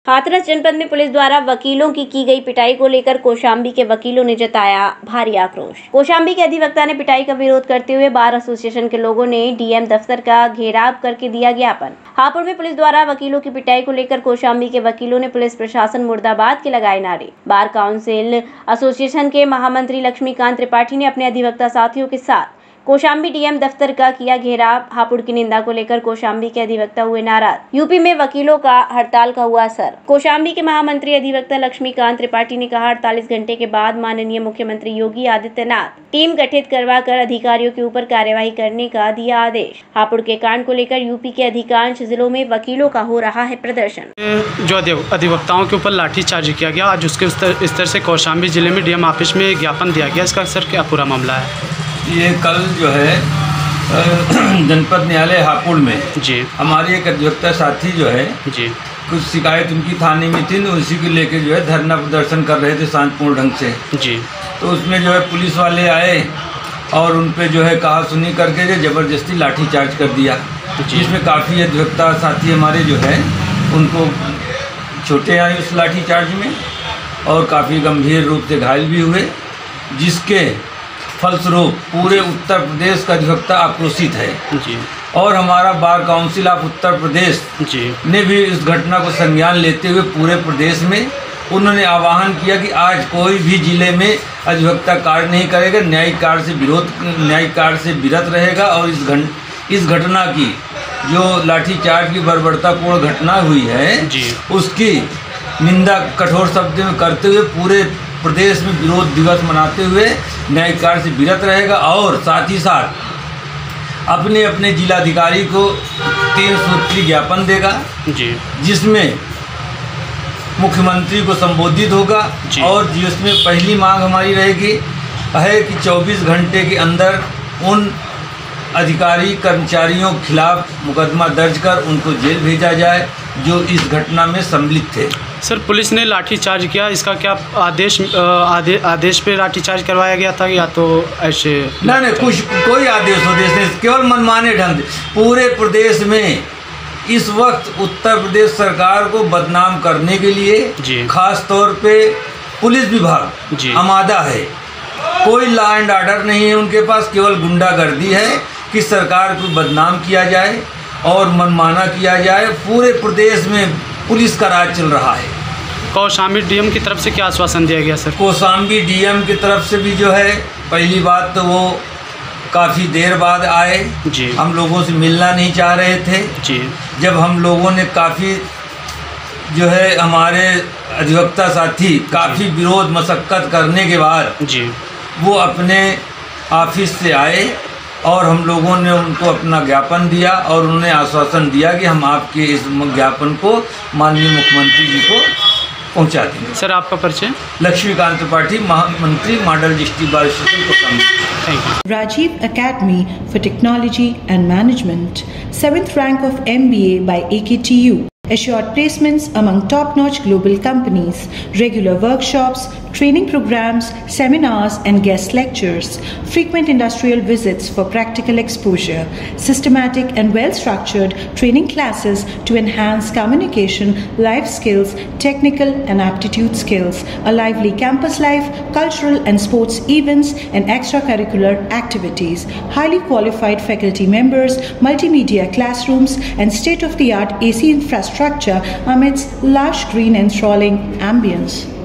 हाथरस जनपद में पुलिस द्वारा वकीलों की गई पिटाई को लेकर कौशाम्बी के वकीलों ने जताया भारी आक्रोश। कौशाम्बी के अधिवक्ता ने पिटाई का विरोध करते हुए बार एसोसिएशन के लोगों ने डीएम दफ्तर का घेराव करके दिया ज्ञापन। हापुड़ में पुलिस द्वारा वकीलों की पिटाई को लेकर कौशाम्बी के वकीलों ने पुलिस प्रशासन मुर्दाबाद के लगाए नारे। बार काउंसिल एसोसिएशन के महामंत्री लक्ष्मीकांत त्रिपाठी ने अपने अधिवक्ता साथियों के साथ कौशाम्बी डीएम दफ्तर का किया घेराव। हापुड़ की निंदा को लेकर कौशाम्बी के अधिवक्ता हुए नाराज। यूपी में वकीलों का हड़ताल का हुआ असर। कौशाम्बी के महामंत्री अधिवक्ता लक्ष्मीकांत त्रिपाठी ने कहा, 48 घंटे के बाद माननीय मुख्यमंत्री योगी आदित्यनाथ टीम गठित करवाकर अधिकारियों के ऊपर कार्यवाही करने का दिया आदेश। हापुड़ के कांड को लेकर यूपी के अधिकांश जिलों में वकीलों का हो रहा है प्रदर्शन। जो अधिवक्ताओं के ऊपर लाठीचार्ज किया गया, आज उसके स्तर से कौशाम्बी जिले में डीएम ऑफिस में ज्ञापन दिया गया। इसका सर क्या पूरा मामला है? ये कल जो है जनपद न्यायालय हापुड़ में जी हमारी एक अधिवक्ता साथी जो है जी कुछ शिकायत उनकी थाने में थी, उसी को लेके जो है धरना प्रदर्शन कर रहे थे शांतिपूर्ण ढंग से। जी तो उसमें जो है पुलिस वाले आए और उन पे जो है कहा सुनी करके जो ज़बरदस्ती लाठीचार्ज कर दिया, जिसमें काफ़ी अधिवक्ता साथी हमारे जो है उनको चोटें आई उस लाठीचार्ज में और काफ़ी गंभीर रूप से घायल भी हुए, जिसके फलस्वरूप पूरे उत्तर प्रदेश का अधिवक्ता आक्रोशित है। जी और हमारा bar council of Uttar Pradesh जी ने भी इस घटना को संज्ञान लेते हुए पूरे प्रदेश में उन्होंने आह्वान किया कि आज कोई भी जिले में अधिवक्ता कार्य नहीं करेगा, न्यायिक कार्य से विरत रहेगा। और इस घटना की जो लाठीचार्ज की बर्बरतापूर्ण घटना हुई है जी उसकी निंदा कठोर शब्द में करते हुए पूरे प्रदेश में विरोध दिवस मनाते हुए न्यायिक कार्य से विरत रहेगा और साथ ही साथ अपने अपने जिलाधिकारी को 3 सूत्री ज्ञापन देगा, जिसमें मुख्यमंत्री को संबोधित होगा और जिसमें पहली मांग हमारी रहेगी है कि 24 घंटे के अंदर उन अधिकारी कर्मचारियों के खिलाफ मुकदमा दर्ज कर उनको जेल भेजा जाए जो इस घटना में सम्मिलित थे। सर, पुलिस ने लाठीचार्ज किया, इसका क्या आदेश पे लाठीचार्ज करवाया गया था या तो ऐसे? नहीं, कोई आदेश नहीं, केवल मनमाने ढंग पूरे प्रदेश में इस वक्त उत्तर प्रदेश सरकार को बदनाम करने के लिए खास तौर पे पुलिस विभाग आमादा है। कोई लॉ एंड ऑर्डर नहीं है उनके पास, केवल गुंडागर्दी है कि सरकार को बदनाम किया जाए और मनमाना किया जाए। पूरे प्रदेश में पुलिस का राज चल रहा है। कौशाम्बी डीएम की तरफ से क्या आश्वासन दिया गया सर? कौशाम्बी डीएम की तरफ से भी जो है पहली बात तो वो काफ़ी देर बाद आए जी, हम लोगों से मिलना नहीं चाह रहे थे जी। जब हम लोगों ने काफ़ी जो है हमारे अधिवक्ता साथी काफ़ी विरोध मशक्क़त करने के बाद जी वो अपने ऑफिस से आए और हम लोगों ने उनको अपना ज्ञापन दिया और उन्होंने आश्वासन दिया कि हम आपके इस ज्ञापन को माननीय मुख्यमंत्री जी को पहुंचा देंगे। सर, आपका परिचय? लक्ष्मीकांत त्रिपाठी, महामंत्री, model district bar association Kaushambi. Thank you. Rajiv Academy for Technology and Management, 7th rank of MBA by AKTU. Assured placements among top-notch global companies, regular workshops, training programs, seminars and guest lectures, frequent industrial visits for practical exposure, systematic and well-structured training classes to enhance communication, life skills, technical and aptitude skills, a lively campus life, cultural and sports events and extracurricular activities, highly qualified faculty members, multimedia classrooms and state-of-the-art AC infrastructure amidst lush green enthralling ambience.